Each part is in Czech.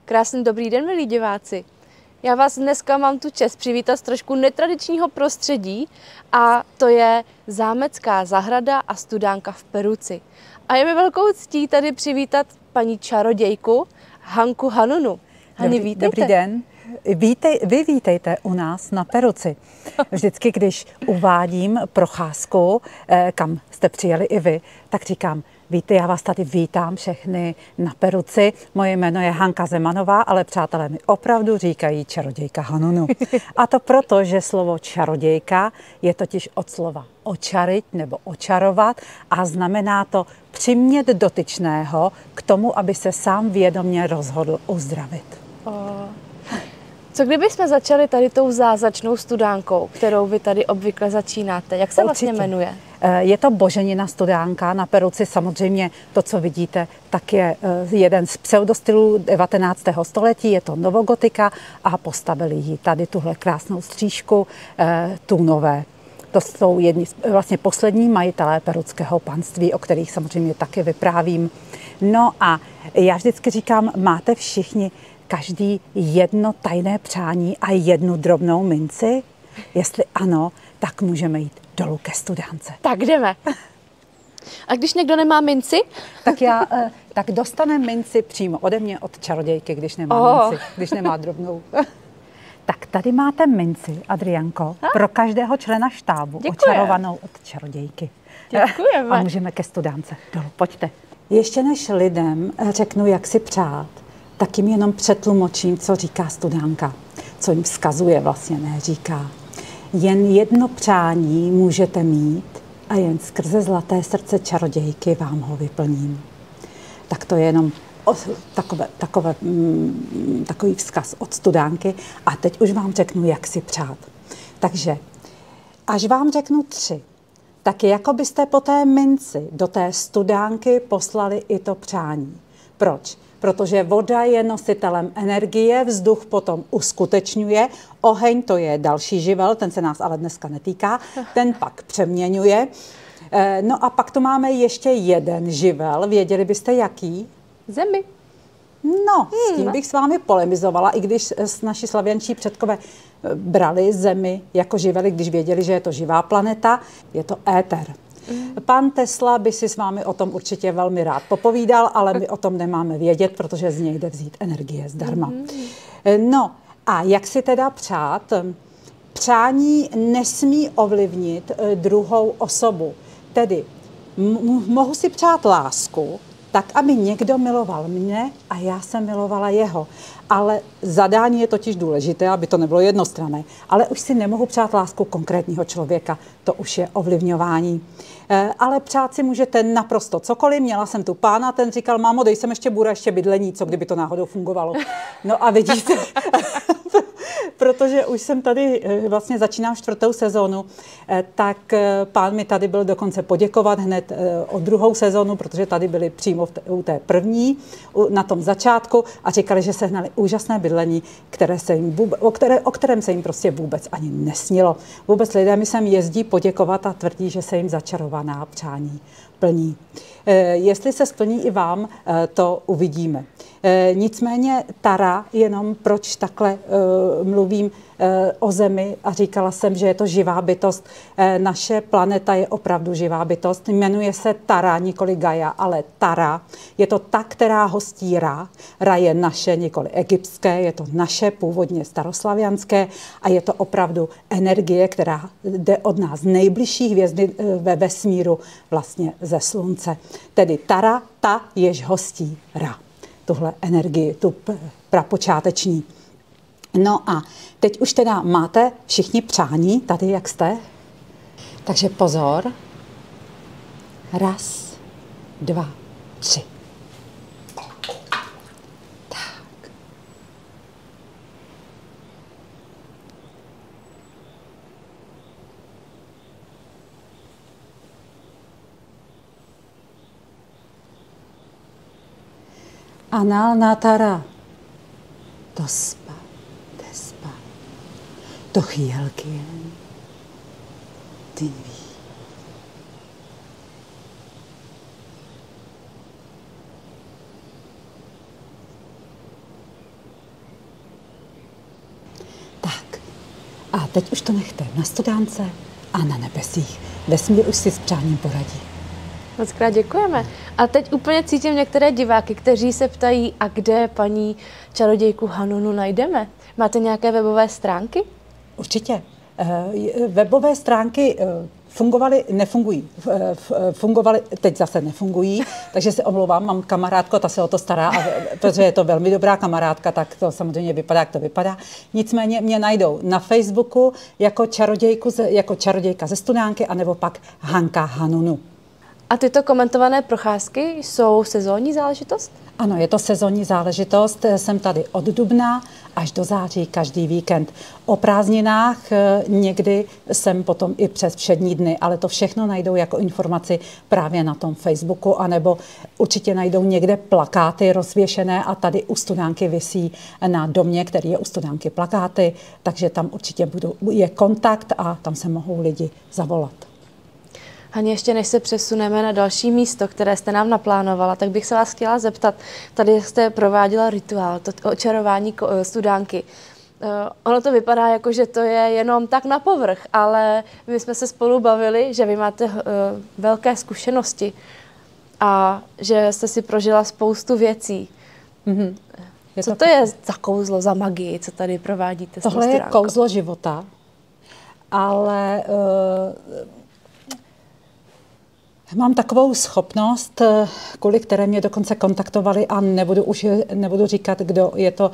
Krásný dobrý den, milí diváci. Já vás dneska mám tu čest přivítat z trošku netradičního prostředí a to je zámecká zahrada a studánka v Peruci. A je mi velkou ctí tady přivítat paní čarodějku Hanku Hanunu. Hani, vítejte. Dobrý den. Vy vítejte u nás na Peruci. Vždycky, když uvádím procházku, kam jste přijeli i vy, tak říkám, víte, já vás tady vítám všechny na Peruci. Moje jméno je Hanka Zemanová, ale přátelé mi opravdu říkají čarodějka Hanunu. A to proto, že slovo čarodějka je totiž od slova očarit nebo očarovat a znamená to přimět dotyčného k tomu, aby se sám vědomě rozhodl uzdravit. Co kdybychom začali tady tou zázračnou studánkou, kterou vy tady obvykle začínáte? Jak se vlastně jmenuje? Je to Boženina studánka na Peruci. Samozřejmě to, co vidíte, tak je jeden z pseudostylů 19. století. Je to novogotika a postavili ji tady tuhle krásnou střížku Tůnové. To jsou vlastně poslední majitelé peruckého panství, o kterých samozřejmě taky vyprávím. No a já vždycky říkám, máte všichni každý jedno tajné přání a jednu drobnou minci? Jestli ano, tak můžeme jít dolů ke studánce. Tak jdeme. A když někdo nemá minci? Tak dostane minci přímo ode mě od čarodějky, když nemá minci, když nemá drobnou. Tak tady máte minci, Adrianko, pro každého člena štábu. Děkuji. Očarovanou od čarodějky. Děkujeme. A můžeme ke studánce. Dolů, pojďte. Ještě než lidem řeknu, jak si přát, tak jim jenom přetlumočím, co říká studánka, co jim vzkazuje, vlastně neříká. Jen jedno přání můžete mít a jen skrze zlaté srdce čarodějky vám ho vyplním. Tak to je jenom takový vzkaz od studánky a teď už vám řeknu, jak si přát. Takže až vám řeknu 3, tak jako byste po té minci do té studánky poslali i to přání. Proč? Protože voda je nositelem energie, vzduch potom uskutečňuje, oheň to je další živel, ten se nás ale dneska netýká, ten pak přeměňuje. No a pak tu máme ještě jeden živel, věděli byste jaký? Zemi. No, s tím bych s vámi polemizovala, i když naši slavěnčí předkové brali Zemi jako žively, když věděli, že je to živá planeta, je to éter. Pan Tesla by si s vámi o tom určitě velmi rád popovídal, ale my o tom nemáme vědět, protože z něj jde vzít energie zdarma. No a jak si teda přát? Přání nesmí ovlivnit druhou osobu. Tedy mohu si přát lásku, tak, aby někdo miloval mě a já jsem milovala jeho. Ale zadání je totiž důležité, aby to nebylo jednostranné. Ale už si nemohu přát lásku konkrétního člověka, to už je ovlivňování. Ale přát si můžete naprosto cokoliv. Měla jsem tu pána, ten říkal, mámo, dej sem ještě bůra, ještě bydlení, co kdyby to náhodou fungovalo. No a vidíte, protože už jsem tady, vlastně začínám 4. sezónu, tak pán mi tady byl dokonce poděkovat hned o 2. sezónu, protože tady byli přímo u té první, na tom začátku a říkali, že sehnali úžasné bydlení, o kterém se jim prostě vůbec ani nesnilo. Vůbec lidé mi sem jezdí poděkovat a tvrdí, že se jim začarovaná přání plní. Jestli se splní i vám, to uvidíme. Nicméně Tara, jenom proč takhle mluvím o Zemi a říkala jsem, že je to živá bytost. Naše planeta je opravdu živá bytost. Jmenuje se Tara, nikoli Gaia, ale Tara. Je to ta, která hostí Ra. Ra je naše, nikoli egyptské, je to naše, původně staroslavianské a je to opravdu energie, která jde od nás nejbližší hvězdy ve vesmíru, vlastně ze Slunce. Tedy Tara, ta, jež hostí Ra. Tuhle energii, tu prapočáteční. No a teď už teda máte všichni přání, tady jak jste. Takže pozor. 1, 2, 3. Tak. Analna Tara. Tospa, despa, tochielkien, tinvi. A teď už to nechte na studánce a na nebesích. Vesmír už si s přáním poradí. Mockrát děkujeme. A teď úplně cítím některé diváky, kteří se ptají, a kde paní čarodějku Hanunu najdeme? Máte nějaké webové stránky? Určitě. Webové stránky nefungují. Fungovaly, teď zase nefungují, takže se omlouvám, mám kamarádku, ta se o to stará, protože je to velmi dobrá kamarádka, tak to samozřejmě vypadá, jak to vypadá. Nicméně mě najdou na Facebooku jako čarodějka ze Studánky, anebo pak Hanka Hanunu. A tyto komentované procházky jsou sezónní záležitost? Ano, je to sezónní záležitost. Jsem tady od dubna až do září každý víkend. O prázdninách někdy jsem potom i přes všední dny, ale to všechno najdou jako informaci právě na tom Facebooku, anebo určitě najdou někde plakáty rozvěšené a tady u Studánky visí na domě, který je u Studánky plakáty, takže tam určitě je kontakt a tam se mohou lidi zavolat. Hani, ještě než se přesuneme na další místo, které jste nám naplánovala, tak bych se vás chtěla zeptat. Tady jste prováděla rituál, to očarování Studánky. Ono to vypadá jako, že to je jenom tak na povrch, ale my jsme se spolu bavili, že vy máte velké zkušenosti a že jste si prožila spoustu věcí. Mm-hmm. Co to je za kouzlo, za magii, co tady provádíte? Tohle je kouzlo života, ale mám takovou schopnost, kvůli které mě dokonce kontaktovali a nebudu říkat, kdo je to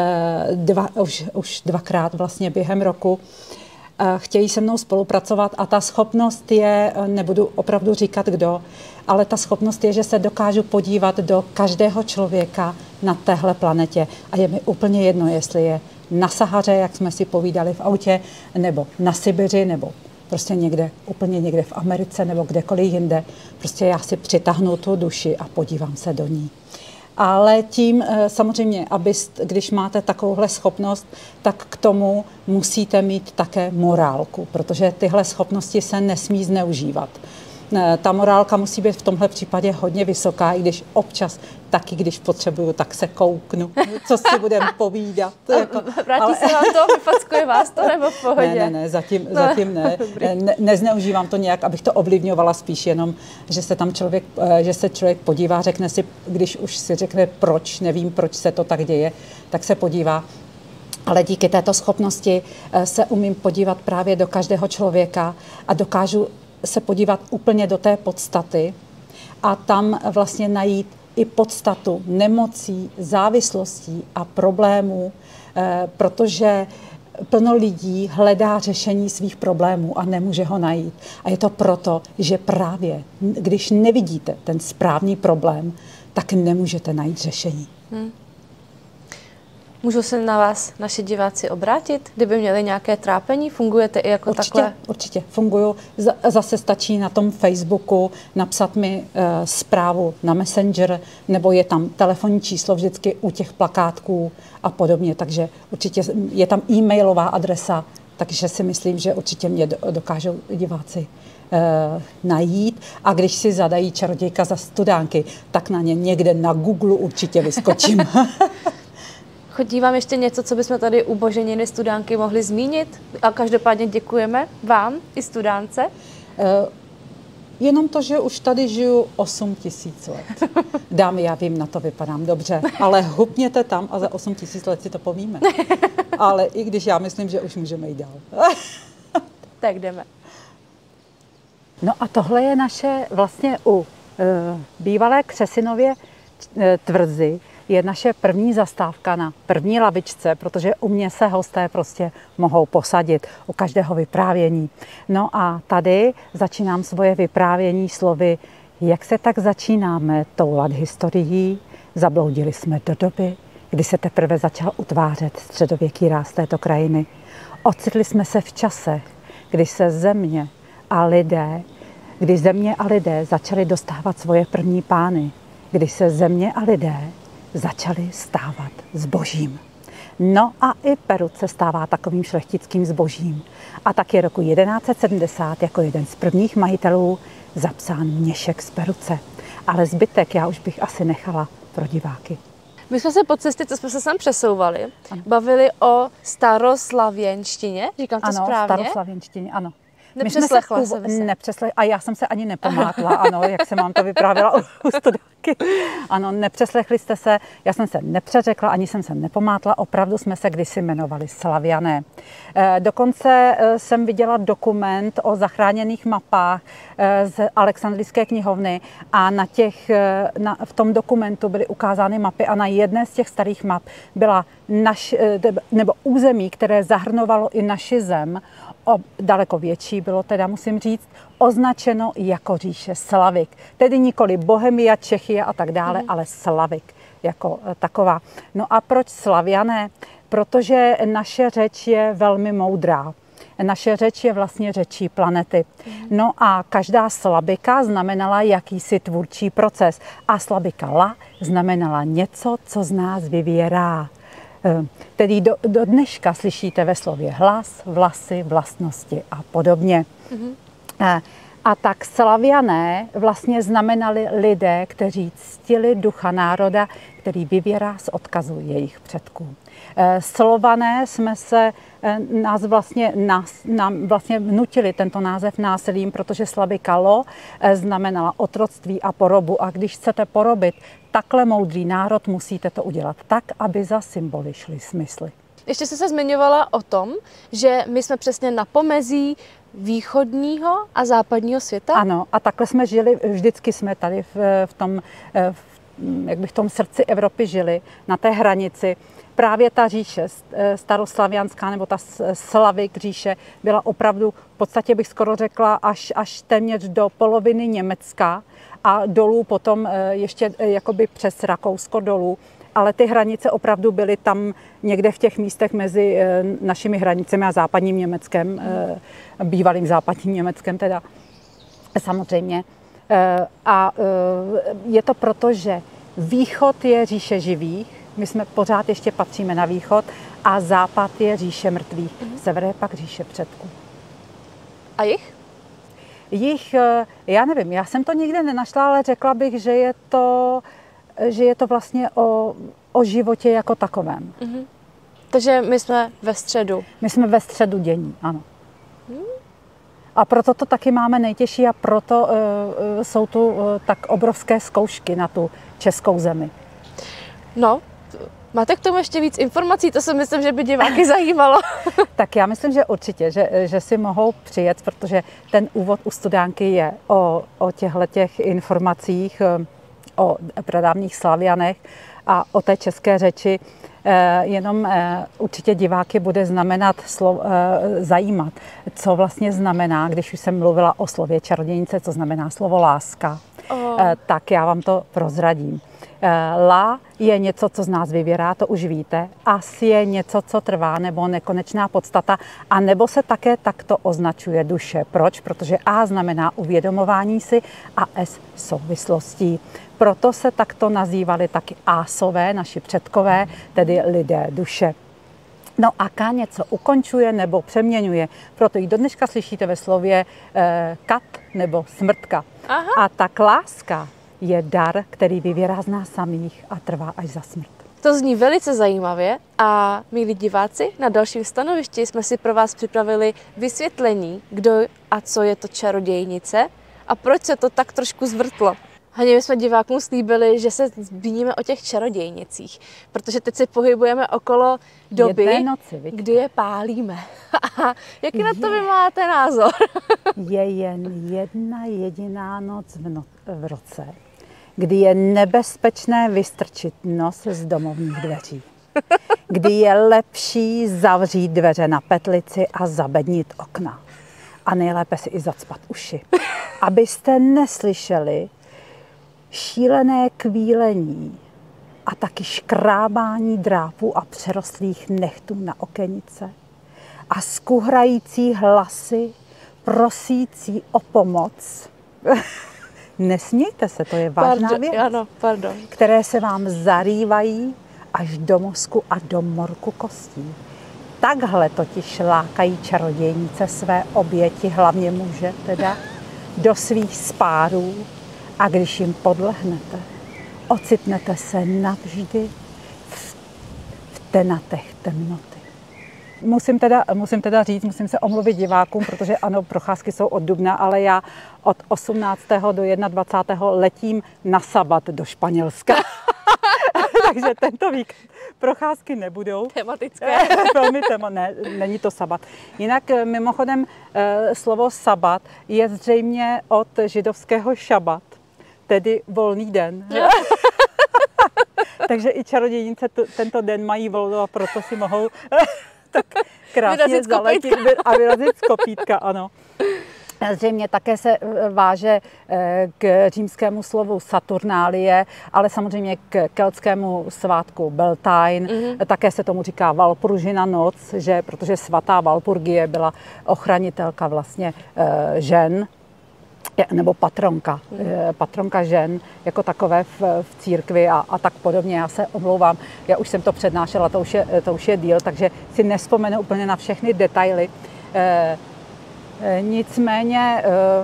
už dvakrát vlastně během roku. Chtějí se mnou spolupracovat a ta schopnost je, nebudu opravdu říkat kdo, ale ta schopnost je, že se dokážu podívat do každého člověka na téhle planetě. A je mi úplně jedno, jestli je na Sahaře, jak jsme si povídali v autě, nebo na Sibiři, nebo prostě úplně někde v Americe nebo kdekoliv jinde. Prostě já si přitáhnu tu duši a podívám se do ní. Ale tím samozřejmě, když máte takovouhle schopnost, tak k tomu musíte mít také morálku, protože tyhle schopnosti se nesmí zneužívat. Ta morálka musí být v tomhle případě hodně vysoká, i když občas taky, když potřebuju, tak se kouknu, co si budeme povídat. Vrátí se vám to, vyfackuje vás to, nebo v pohodě? Ne, zatím ne. Nezneužívám to nějak, abych to ovlivňovala, spíš jenom, že se člověk podívá, řekne si, když už si řekne proč, nevím, proč se to tak děje, tak se podívá. Ale díky této schopnosti se umím podívat právě do každého člověka a dokážu se podívat úplně do té podstaty a tam vlastně najít i podstatu nemocí, závislostí a problémů, protože plno lidí hledá řešení svých problémů a nemůže ho najít. A je to proto, že právě když nevidíte ten správný problém, tak nemůžete najít řešení. Můžou se na vás naši diváci obrátit, kdyby měli nějaké trápení? Fungujete i jako takhle? Určitě funguju. Zase stačí na tom Facebooku napsat mi zprávu na Messenger, nebo je tam telefonní číslo vždycky u těch plakátků a podobně. Takže určitě je tam e-mailová adresa, takže si myslím, že určitě mě dokážou diváci najít. A když si zadají čarodějka za Studánky, tak na ně někde na Google určitě vyskočím. Chodí vám ještě něco, co bychom tady u Boženiny Studánky mohli zmínit? A každopádně děkujeme vám i Studánce. Jenom to, že už tady žiju 8 000 let. Dámy, já vím, na to vypadám dobře, ale hupněte tam a za 8 000 let si to povíme. Ale i když já myslím, že už můžeme jít dál. Tak jdeme. No a tohle je naše vlastně u bývalé Křesinově tvrzi, je naše první zastávka na první lavičce, protože u mě se hosté prostě mohou posadit u každého vyprávění. No a tady začínám svoje vyprávění slovy, jak se tak začínáme toulat historií. Zabloudili jsme do doby, kdy se teprve začal utvářet středověký ráz této krajiny. Ocitli jsme se v časech, kdy země a lidé začali dostávat svoje první pány, kdy se země a lidé začali stávat zbožím. No a i Perut se stává takovým šlechtickým zbožím. A tak je roku 1170 jako jeden z prvních majitelů zapsán Měšek z Peruce. Ale zbytek já už bych asi nechala pro diváky. My jsme se po cestě, co jsme se sem přesouvali, bavili o staroslavěnštině, říkám to ano, správně? staroslavěnštině, ano. Nepřeslechla jsem se. A já jsem se ani nepamátla, ano, jak jsem vám to vyprávěla u studentky. Ano, nepřeslechli jste se, já jsem se nepřeřekla, ani jsem se nepamátla, opravdu jsme se kdysi jmenovali Slaviané. Dokonce jsem viděla dokument o zachráněných mapách z Alexandrijské knihovny a v tom dokumentu byly ukázány mapy a na jedné z těch starých map byla nebo území, které zahrnovalo i naši zem, daleko větší bylo teda, musím říct, označeno jako říše Slavik. Tedy nikoli Bohemia, Čechie a tak dále, ale Slavik jako taková. No a proč Slaviané? Protože naše řeč je velmi moudrá. Naše řeč je vlastně řečí planety. No a každá slabika znamenala jakýsi tvůrčí proces. A slabika la znamenala něco, co z nás vyvěrá. Tedy do dneška slyšíte ve slově hlas, vlasy, vlastnosti a podobně. A tak Slaviané vlastně znamenali lidé, kteří ctili ducha národa, který vyvěrá z odkazu jejich předků. Slované jsme se nám vlastně vnutili tento název násilím, protože slavikalo znamenala otroctví a porobu. A když chcete porobit takhle moudrý národ, musíte to udělat tak, aby za symboly šly smysly. Ještě jste se zmiňovala o tom, že my jsme přesně na pomezí východního a západního světa? Ano, a takhle jsme žili, vždycky jsme tady v tom srdci Evropy žili, na té hranici. Právě ta říše staroslavianská nebo ta Slavik říše byla opravdu, v podstatě bych skoro řekla, až téměř do poloviny Německa a dolů potom ještě jakoby přes Rakousko dolů. Ale ty hranice opravdu byly tam někde v těch místech mezi našimi hranicemi a západním Německem, bývalým západním Německem teda samozřejmě. A je to proto, že východ je říše živých, my jsme pořád ještě patříme na východ, a západ je říše mrtvých, sever je pak říše předků. A jich? Jich, já nevím, já jsem to nikde nenašla, ale řekla bych, že je to vlastně o životě jako takovém. Takže my jsme ve středu. My jsme ve středu dění, ano. A proto to taky máme nejtěžší a proto jsou tu tak obrovské zkoušky na tu českou zemi. No, máte k tomu ještě víc informací? To si myslím, že by diváky zajímalo. Tak já myslím, že určitě, že si mohou přijet, protože ten úvod u studánky je o těchto informacích, o pradávných Slavianech a o té české řeči. Jenom určitě diváky bude zajímat, co vlastně znamená, když už jsem mluvila o slově čarodějnice, co znamená slovo láska. Tak já vám to prozradím. La je něco, co z nás vyvěrá, to už víte. As je něco, co trvá, nebo nekonečná podstata, a nebo se také takto označuje duše. Proč? Protože A znamená uvědomování si a S souvislostí. Proto se takto nazývali taky ásové, naši předkové, tedy lidé duše. No a K něco ukončuje nebo přeměňuje. Proto ji do dneška slyšíte ve slově kat nebo smrtka. Aha. A tak láska je dar, který vyvěrá z nás samých a trvá až za smrt. To zní velice zajímavě a milí diváci, na dalším stanovišti jsme si pro vás připravili vysvětlení, kdo a co je to čarodějnice a proč se to tak trošku zvrtlo. Haně, my jsme divákům slíbili, že se zmíníme o těch čarodějnicích, protože teď se pohybujeme okolo doby, kdy je pálíme. Jaký na to vy máte názor? Je jen jedna jediná noc v roce, kdy je nebezpečné vystrčit nos z domovních dveří. Kdy je lepší zavřít dveře na petlici a zabednit okna. A nejlépe si i zacpat uši, abyste neslyšeli šílené kvílení a taky škrábání drápů a přerostlých nechtů na okenice a skuhrající hlasy prosící o pomoc. Nesmějte se, to je vážná věc, ano, pardon. Které se vám zarývají až do mozku a do morku kostí. Takhle totiž lákají čarodějnice své oběti, hlavně muže teda, do svých spárů. A když jim podlehnete, ocitnete se navždy tenatech temnoty. Musím teda říct, musím se omluvit divákům, protože ano, procházky jsou od dubna, ale já od 18. do 21. letím na sabat do Španělska. Takže tento víkend procházky nebudou. Tematické. Velmi není to sabat. Jinak mimochodem slovo sabat je zřejmě od židovského šabat, tedy volný den. Takže i čarodějnice tento den mají volno a proto si mohou tak krásně zaletět a vyrazit z kopítka, ano. Zřejmě také se váže k římskému slovu Saturnálie, ale samozřejmě k keltskému svátku Beltane. Také se tomu říká Valpurgina noc, že, protože svatá Valpurgie byla ochranitelka vlastně žen, nebo patronka žen jako takové v církvi a tak podobně. Já se omlouvám, já už jsem to přednášela, to už je díl, takže si nevzpomenu úplně na všechny detaily. Nicméně,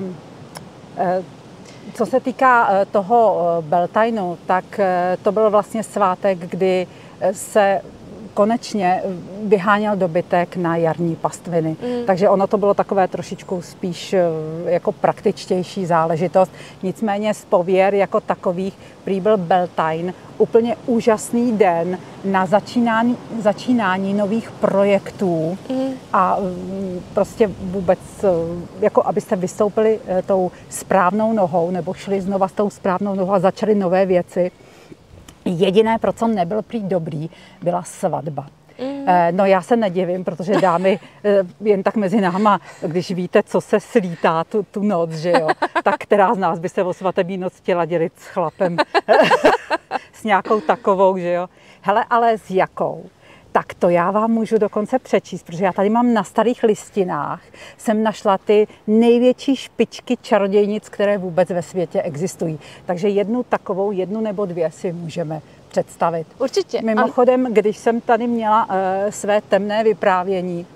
co se týká toho Beltaneu, tak to byl vlastně svátek, kdy se konečně vyháněl dobytek na jarní pastviny. Takže ono to bylo takové trošičku spíš jako praktičtější záležitost. Nicméně z pověr jako takových prý byl Beltane úplně úžasný den na začínání nových projektů a prostě vůbec, jako abyste vystoupili tou správnou nohou nebo šli znova s tou správnou nohou a začali nové věci. Jediné, pro co nebyl prý dobrý, byla svatba. No já se nedivím, protože dámy jen tak mezi náma, když víte, co se slítá tu noc, že jo, tak která z nás by se o svatební noc chtěla dělit s chlapem, s nějakou takovou, že jo. Hele, ale s jakou? Tak to já vám můžu dokonce přečíst, protože já tady mám na starých listinách, jsem našla ty největší špičky čarodějnic, které vůbec ve světě existují. Takže jednu nebo dvě si můžeme představit. Určitě. Mimochodem, když jsem tady měla své temné vyprávění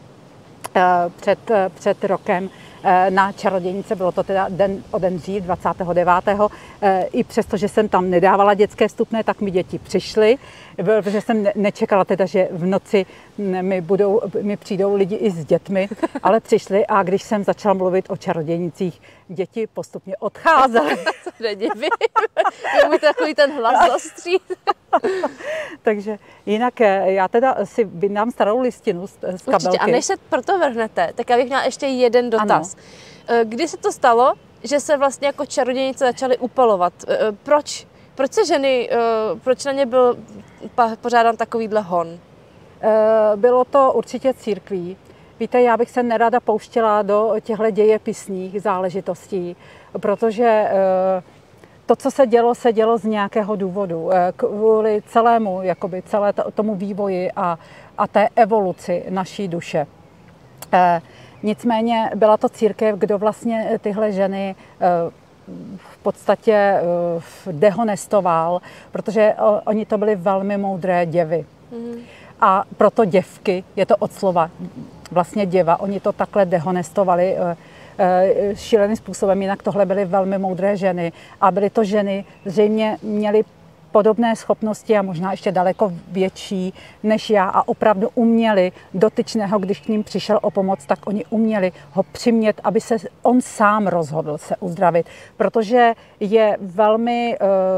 před rokem na čarodějnice, bylo to teda o den dřív, 29. I přesto, že jsem tam nedávala dětské vstupné, tak mi děti přišly, protože jsem nečekala teda, že v noci mi přijdou lidi i s dětmi, ale přišli a když jsem začala mluvit o čarodějnicích, děti postupně odcházely. Co nedivím, je můj takový ten hlas zastřít. Takže jinak já teda si vyndám starou listinu z kabelky. Určitě. A než se proto vrhnete, tak já bych měla ještě jeden dotaz. Ano. Kdy se to stalo, že se vlastně jako čarodějnice začaly upalovat? Proč se ženy, proč na ně byl pořádán takovýhle hon? Bylo to určitě církví. Víte, já bych se nerada pouštěla do těchto dějepisných záležitostí, protože to, co se dělo z nějakého důvodu, kvůli celému, tomu vývoji a té evoluci naší duše. Nicméně byla to církev, kdo vlastně tyhle ženy v podstatě dehonestoval, protože oni to byly velmi moudré děvy. A proto děvky, je to od slova vlastně děva, oni to takhle dehonestovali šíleným způsobem, jinak tohle byly velmi moudré ženy a byly to ženy, zřejmě měly podobné schopnosti a možná ještě daleko větší než já a opravdu uměli dotyčného, když k ním přišel o pomoc, tak oni uměli ho přimět, aby se on sám rozhodl se uzdravit, protože je velmi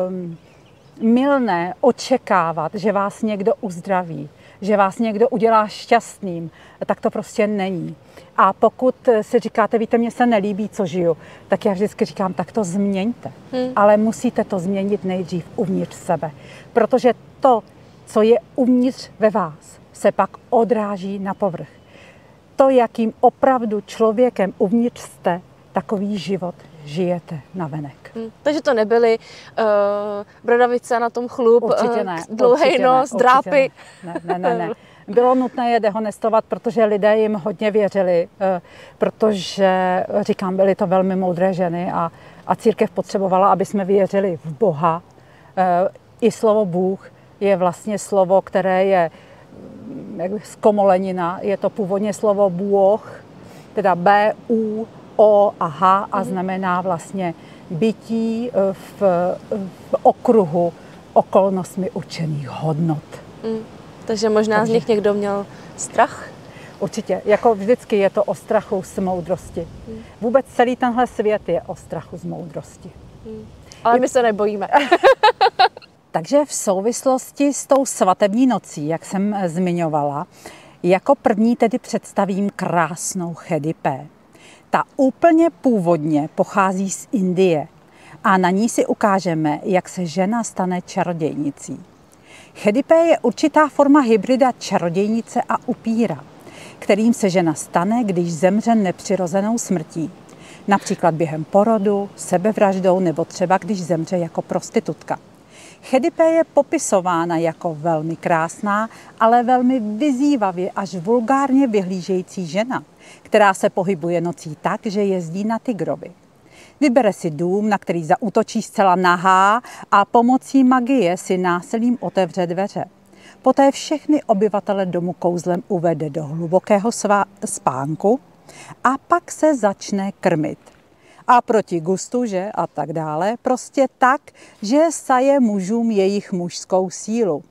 mylné očekávat, že vás někdo uzdraví, že vás někdo udělá šťastným, tak to prostě není. A pokud si říkáte, víte, mně se nelíbí, co žiju, tak já vždycky říkám, tak to změňte. Ale musíte to změnit nejdřív uvnitř sebe. Protože to, co je uvnitř ve vás, se pak odráží na povrch. To, jakým opravdu člověkem uvnitř jste, takový život žijete navenek. Takže to nebyly bradavice na tom chlup, dlouhý nos, drápy. Ne. Bylo nutné je dehonestovat, protože lidé jim hodně věřili, protože, říkám, byly to velmi moudré ženy a církev potřebovala, aby jsme věřili v Boha. I slovo Bůh je vlastně slovo, které je z komolenina, je to původně slovo Bůh, teda B, U, O a H a znamená vlastně bytí v okruhu okolnostmi určených hodnot. Takže možná z nich někdo měl strach? Určitě, jako vždycky je to o strachu z moudrosti. Vůbec celý tenhle svět je o strachu z moudrosti. Ale my se nebojíme. Takže v souvislosti s tou svatební nocí, jak jsem zmiňovala, jako první tedy představím krásnou Chedipé. Ta úplně původně pochází z Indie a na ní si ukážeme, jak se žena stane čarodějnicí. Chedipé je určitá forma hybrida čarodějnice a upíra, kterým se žena stane, když zemře nepřirozenou smrtí. Například během porodu, sebevraždou nebo třeba když zemře jako prostitutka. Chedipé je popisována jako velmi krásná, ale velmi vyzývavě až vulgárně vyhlížející žena, která se pohybuje nocí tak, že jezdí na tygrovi. Vybere si dům, na který zaútočí zcela nahá a pomocí magie si násilím otevře dveře. Poté všechny obyvatele domu kouzlem uvede do hlubokého spánku a pak se začne krmit. A proti gustu, že? A tak dále. Prostě tak, že saje mužům jejich mužskou sílu.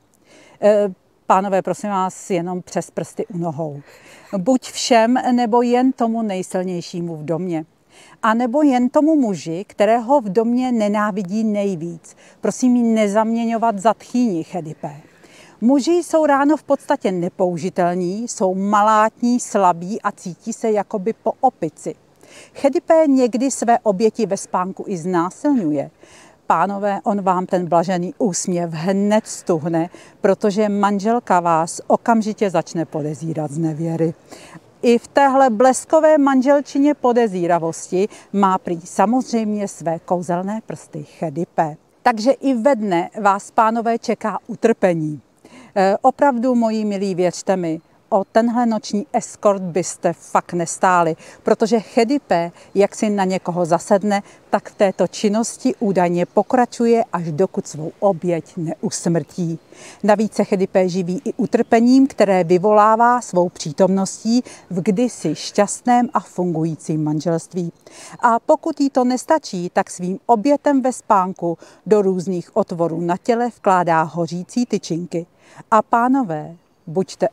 Pánové, prosím vás, jenom přes prsty u nohou. Buď všem, nebo jen tomu nejsilnějšímu v domě. A nebo jen tomu muži, kterého v domě nenávidí nejvíc. Prosím jí nezaměňovat za tchýni Chedipé. Muži jsou ráno v podstatě nepoužitelní, jsou malátní, slabí a cítí se jakoby po opici. Chedipé někdy své oběti ve spánku i znásilňuje. Pánové, on vám ten blažený úsměv hned stuhne, protože manželka vás okamžitě začne podezírat z nevěry. I v téhle bleskové manželčině podezíravosti má prý samozřejmě své kouzelné prsty Chedipé. Takže i ve dne vás, pánové, čeká utrpení. Opravdu, moji milí, věřte mi, o tenhle noční eskort byste fakt nestáli, protože Chedipé, jak si na někoho zasedne, tak v této činnosti údajně pokračuje, až dokud svou oběť neusmrtí. Navíc se Chedipé živí i utrpením, které vyvolává svou přítomností v kdysi šťastném a fungujícím manželství. A pokud jí to nestačí, tak svým obětem ve spánku do různých otvorů na těle vkládá hořící tyčinky. A pánové, buďte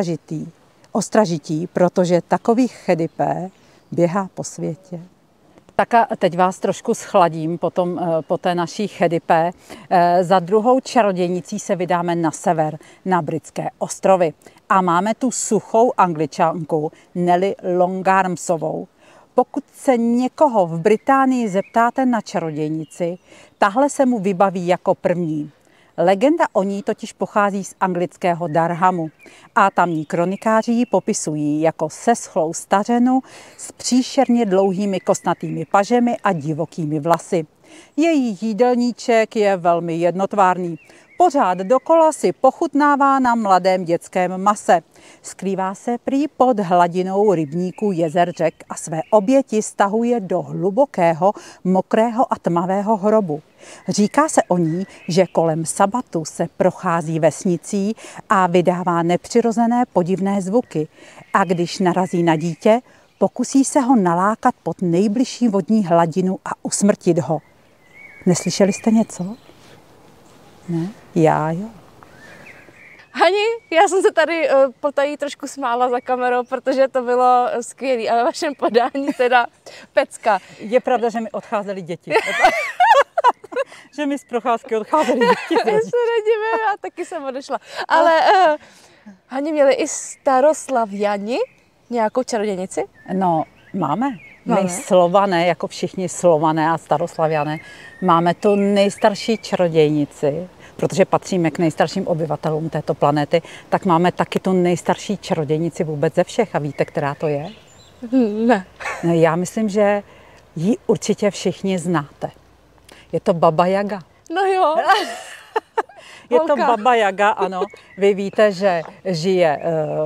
ostražití, protože takových Chedipé běhá po světě. Tak a teď vás trošku schladím po té naší Chedipé. Za druhou čarodějnicí se vydáme na sever, na Britské ostrovy. A máme tu suchou Angličanku Nelly Longarmsovou. Pokud se někoho v Británii zeptáte na čarodějnici, tahle se mu vybaví jako první. Legenda o ní totiž pochází z anglického Durhamu a tamní kronikáři ji popisují jako seschlou stařenu s příšerně dlouhými kostnatými pažemi a divokými vlasy. Její jídelníček je velmi jednotvárný. Pořád dokola si pochutnává na mladém dětském mase. Skrývá se prý pod hladinou rybníků, jezer, řek a své oběti stahuje do hlubokého, mokrého a tmavého hrobu. Říká se o ní, že kolem sabatu se prochází vesnicí a vydává nepřirozené podivné zvuky. A když narazí na dítě, pokusí se ho nalákat pod nejbližší vodní hladinu a usmrtit ho. Neslyšeli jste něco? Ne? Já jo. Hani, já jsem se tady potají trošku smála za kamerou, protože to bylo skvělé, ale vašem podání teda pecka. Je pravda, že mi odcházely děti. Že mi z procházky odcházely děti. Já se nedivím, já taky jsem odešla. Ale Hani, měli i Staroslaviani nějakou čarodějnici? No, máme. My Slované, jako všichni Slované a Staroslaviané, máme tu nejstarší čarodějnici, protože patříme k nejstarším obyvatelům této planety, tak máme taky tu nejstarší čarodějnici vůbec ze všech. A víte, která to je? Ne. Já myslím, že ji určitě všichni znáte. Je to Baba Jaga. No jo. Je to Baba Jaga, ano. Vy víte, že žije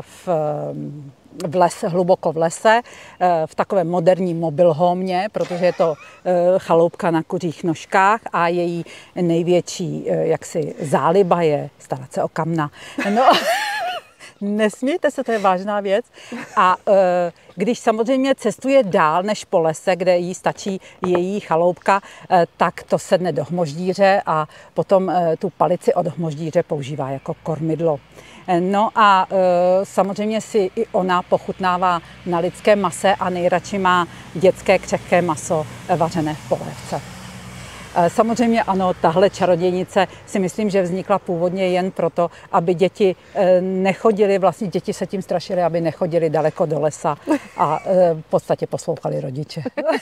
v lese, hluboko v lese, v takovém moderním mobilhomě, protože je to chaloupka na kuřích nožkách a její největší jaksi záliba je starat se o kamna. No, nesmějte se, to je vážná věc. A Když samozřejmě cestuje dál než po lese, kde jí stačí její chaloupka, tak to sedne do hmoždíře a potom tu palici od hmoždíře používá jako kormidlo. No a samozřejmě si i ona pochutnává na lidském mase a nejradši má dětské křehké maso vařené v polévce. Samozřejmě ano, tahle čarodějnice si myslím, že vznikla původně jen proto, aby děti nechodily, vlastně děti se tím strašily, aby nechodili daleko do lesa a v podstatě poslouchali rodiče.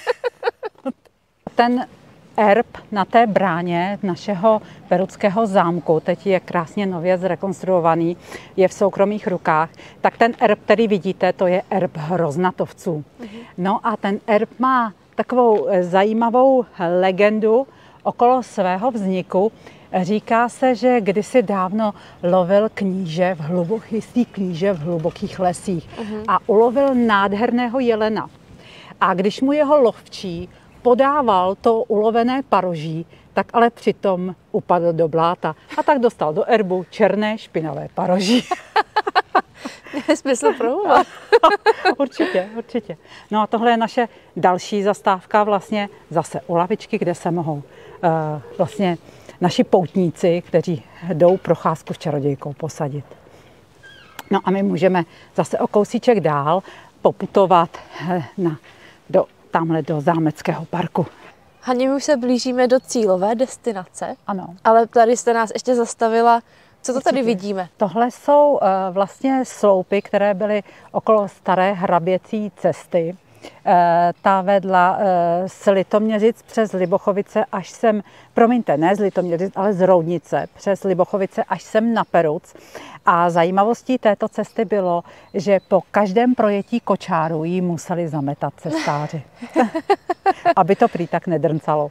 Ten erb na té bráně našeho peruckého zámku, teď je krásně nově zrekonstruovaný, je v soukromých rukách, tak ten erb, který vidíte, to je erb hroznatovců. No a ten erb má takovou zajímavou legendu okolo svého vzniku. Říká se, že kdysi dávno lovil kníže v hlubokých lesích a ulovil nádherného jelena. A když mu jeho lovčí podával to ulovené paroží, tak ale přitom upadl do bláta a tak dostal do erbu černé špinavé paroží. Je smysl pro humor. Určitě. No a tohle je naše další zastávka, vlastně zase u lavičky, kde se mohou vlastně naši poutníci, kteří jdou procházku s čarodějkou, posadit. No a my můžeme zase o kousíček dál poputovat tamhle do zámeckého parku. Hani, my už se blížíme do cílové destinace. Ano. Ale tady jste nás ještě zastavila. Co to tady vidíme? Tohle jsou vlastně sloupy, které byly okolo staré hraběcí cesty. Ta vedla z Litoměřic přes Libochovice až sem, promiňte, ne z Litoměřic, ale z Roudnice přes Libochovice až sem na Peruc. A zajímavostí této cesty bylo, že po každém projetí kočáru ji museli zametat cestáři, aby to prý tak nedrncalo.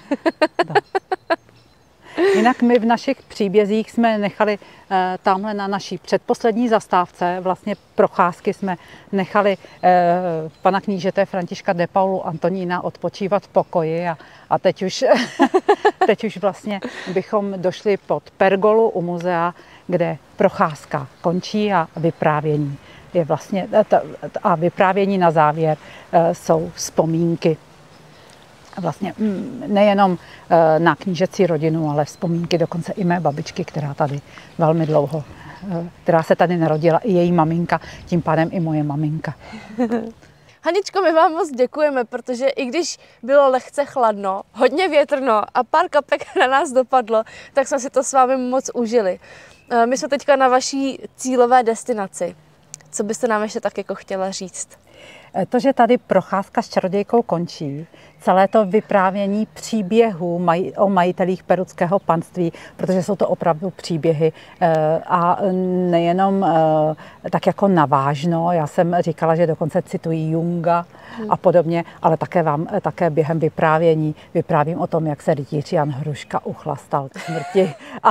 Jinak my v našich příbězích jsme nechali tamhle na naší předposlední zastávce, vlastně procházky jsme nechali pana knížete Františka de Paulu Antonína odpočívat v pokoji a teď už vlastně bychom došli pod pergolu u muzea, kde procházka končí a vyprávění je vlastně, a vyprávění na závěr jsou vzpomínky. Vlastně nejenom na knížecí rodinu, ale vzpomínky dokonce i mé babičky, která tady velmi dlouho, která se tady narodila, i její maminka, tím pádem i moje maminka. Haničko, my vám moc děkujeme, protože i když bylo lehce chladno, hodně větrno a pár kapek na nás dopadlo, tak jsme si to s vámi moc užili. My jsme teďka na vaší cílové destinaci. Co byste nám ještě tak jako chtěla říct? To, že tady procházka s čarodějkou končí, celé to vyprávění příběhů o majitelích peruckého panství, protože jsou to opravdu příběhy a nejenom tak jako navážno. Já jsem říkala, že dokonce citují Junga a podobně, ale také během vyprávění vyprávím o tom, jak se rytíř Jan Hruška uchlastal k smrti a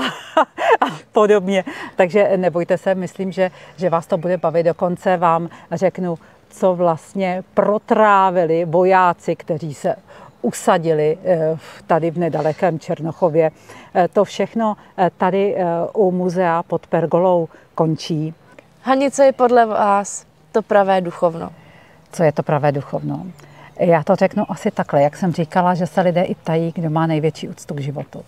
podobně. Takže nebojte se, myslím, že vás to bude bavit. Dokonce vám řeknu, co vlastně protrávili vojáci, kteří se usadili tady v nedalekém Černochově. To všechno tady u muzea pod pergolou končí. Hani, co je podle vás to pravé duchovno? Co je to pravé duchovno? Já to řeknu asi takhle, jak jsem říkala, že se lidé i ptají, kdo má největší úctu k životu.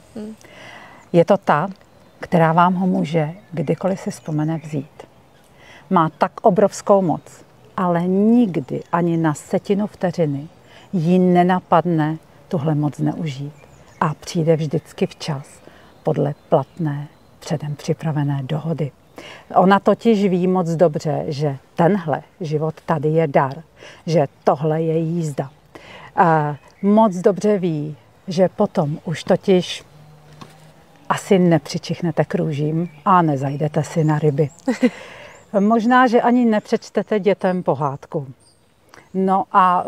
Je to ta, která vám ho může kdykoliv si vzpomene vzít. Má tak obrovskou moc, ale nikdy ani na setinu vteřiny jí nenapadne tuhle moc zneužít. A přijde vždycky včas podle platné, předem připravené dohody. Ona totiž ví moc dobře, že tenhle život tady je dar, že tohle je jízda. A moc dobře ví, že potom už totiž asi nepřičichnete k růžím a nezajdete si na ryby. Možná, že ani nepřečtete dětem pohádku. No a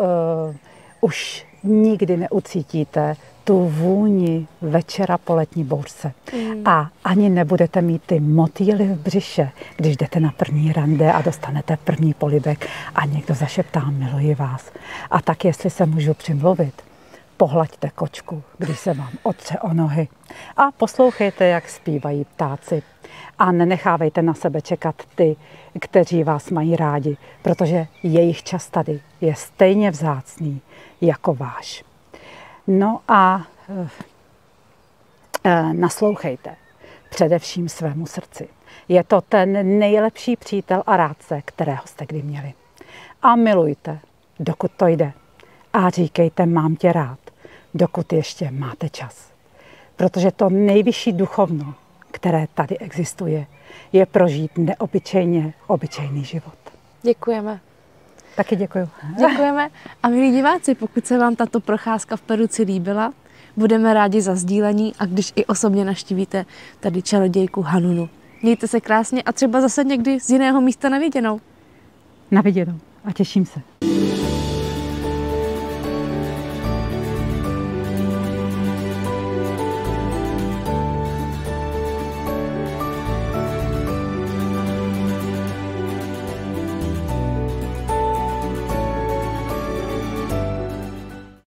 už nikdy neucítíte tu vůni večera po letní bouřce. A ani nebudete mít ty motýly v břiše, když jdete na první rande a dostanete první polibek a někdo zašeptá miluji vás. A tak, jestli se můžu přimluvit, Pohlaďte kočku, když se vám otře o nohy. A poslouchejte, jak zpívají ptáci. A nenechávejte na sebe čekat ty, kteří vás mají rádi, protože jejich čas tady je stejně vzácný jako váš. No a naslouchejte především svému srdci. Je to ten nejlepší přítel a rádce, kterého jste kdy měli. A milujte, dokud to jde. A říkejte, mám tě rád, dokud ještě máte čas. Protože to nejvyšší duchovno, které tady existuje, je prožít neobyčejně obyčejný život. Děkujeme. Taky děkuju. Děkujeme. A milí diváci, pokud se vám tato procházka v Peruci líbila, budeme rádi za sdílení a když i osobně navštívíte tady čarodějku Hanunu. Mějte se krásně a třeba zase někdy z jiného místa na viděnou. Na viděnou a těším se.